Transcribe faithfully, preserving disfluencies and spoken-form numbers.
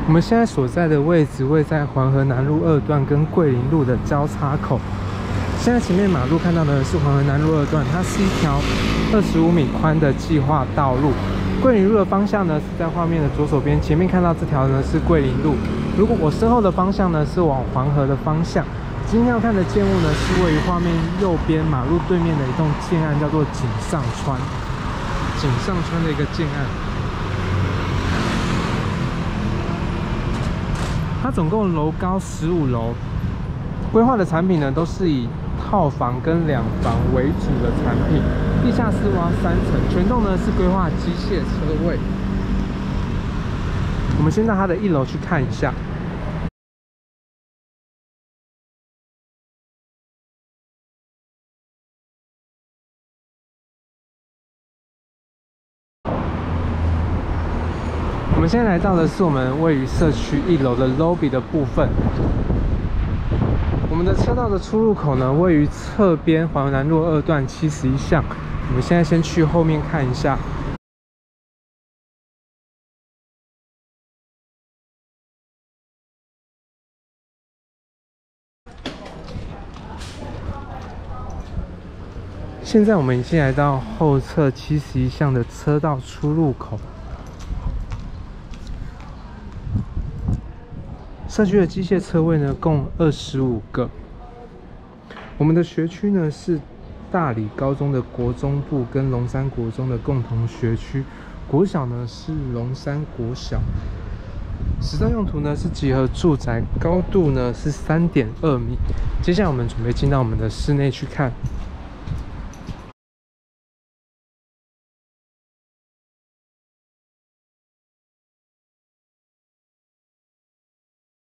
我们现在所在的位置位在环河南路二段跟桂林路的交叉口。现在前面马路看到的是环河南路二段，它是一条二十五米宽的计划道路。桂林路的方向呢是在画面的左手边，前面看到这条呢是桂林路。如果我身后的方向呢是往黄河的方向。今天要看的建物呢是位于画面右边马路对面的一栋建案，叫做锦上川。锦上川的一个建案。它总共楼高十五楼，规划的产品呢都是以套房跟两房为主的产品，地下室挖三层，全栋呢是规划机械车位。我们先到它的一楼去看一下。我们现在来到的是我们位于社区一楼的 lobby 的部分。我们的车道的出入口呢，位于侧边环河南路二段七十一巷。我们现在先去后面看一下。现在我们已经来到后侧七十一巷的车道出入口。社区的机械车位呢，共二十五个。我们的学区呢是大理高中的国中部跟龙山国中的共同学区，国小呢是龙山国小。实战用途呢是集合住宅，高度呢是三点二米。接下来我们准备进到我们的室内去看。